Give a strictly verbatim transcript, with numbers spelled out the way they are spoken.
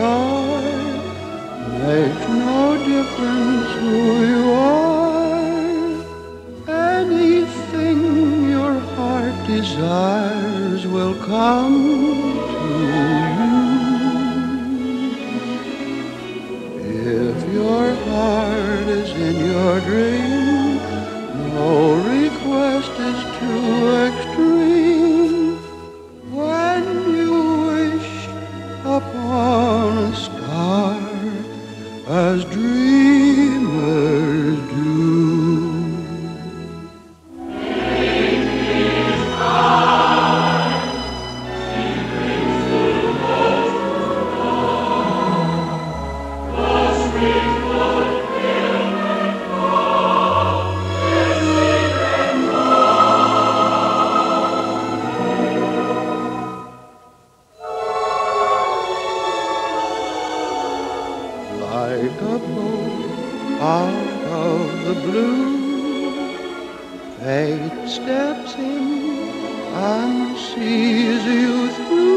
joy. Makes no difference who you are. Anything your heart desires will come to you. If your heart is in your dream, no request is too extreme. When you wish upon a star, as dreamers do. Like a boat out of the blue, fate steps in and sees you through.